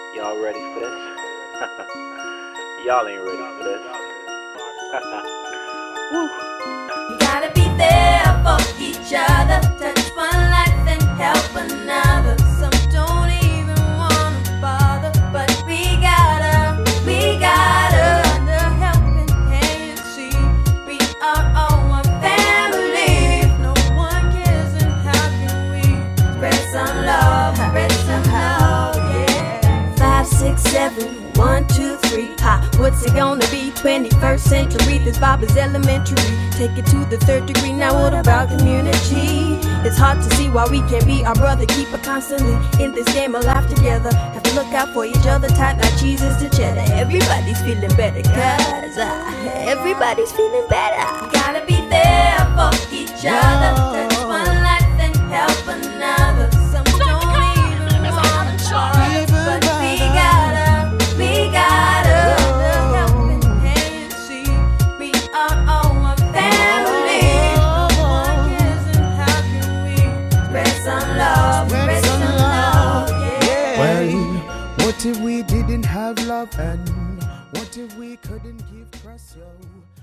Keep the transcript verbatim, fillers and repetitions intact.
Y'all ready for this? Y'all ain't ready for this. Woo. You gotta be there for each other. Touch one life and help another. Some don't even wanna bother, but we gotta, we gotta. Lend a helping hand, see, we are all one family. If no one cares, then how can we spread some love, spread some love, yeah. Five, six, seven, one, two, three, ha. What's it gonna be? twenty-first century, this vibe is elementary. Take it to the third degree, now what about community? It's hard to see why we can't be our brother. Keep it constantly in this game of life together. Have to look out for each other, tight like cheeses to cheddar. Everybody's feeling better, cause uh, everybody's feeling better. You gotta be there for each other. Touch one life and help another. Some don't even wanna try, but we gotta, we gotta. What if we didn't have love, and what if we couldn't give trust, yo?